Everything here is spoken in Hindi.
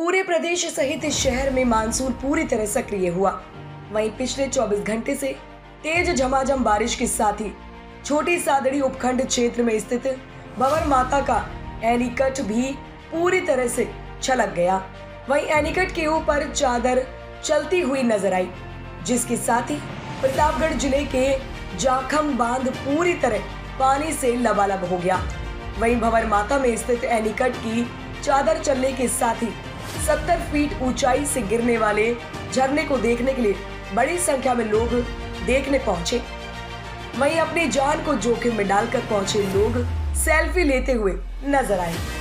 पूरे प्रदेश सहित शहर में मानसून पूरी तरह सक्रिय हुआ। वहीं पिछले 24 घंटे से तेज झमाझम बारिश के साथ ही छोटी सादड़ी उपखंड क्षेत्र में स्थित भंवर माता का एनीकट भी पूरी तरह से छलक गया। वहीं एनीकट के ऊपर चादर चलती हुई नजर आई, जिसके साथ ही प्रतापगढ़ जिले के जाखम बांध पूरी तरह पानी से लबालब हो गया। वहीं भंवर माता में स्थित एनीकट की चादर चलने के साथ ही 70 फीट ऊंचाई से गिरने वाले झरने को देखने के लिए बड़ी संख्या में लोग देखने पहुंचे। वहीं अपनी जान को जोखिम में डालकर पहुंचे लोग सेल्फी लेते हुए नजर आए।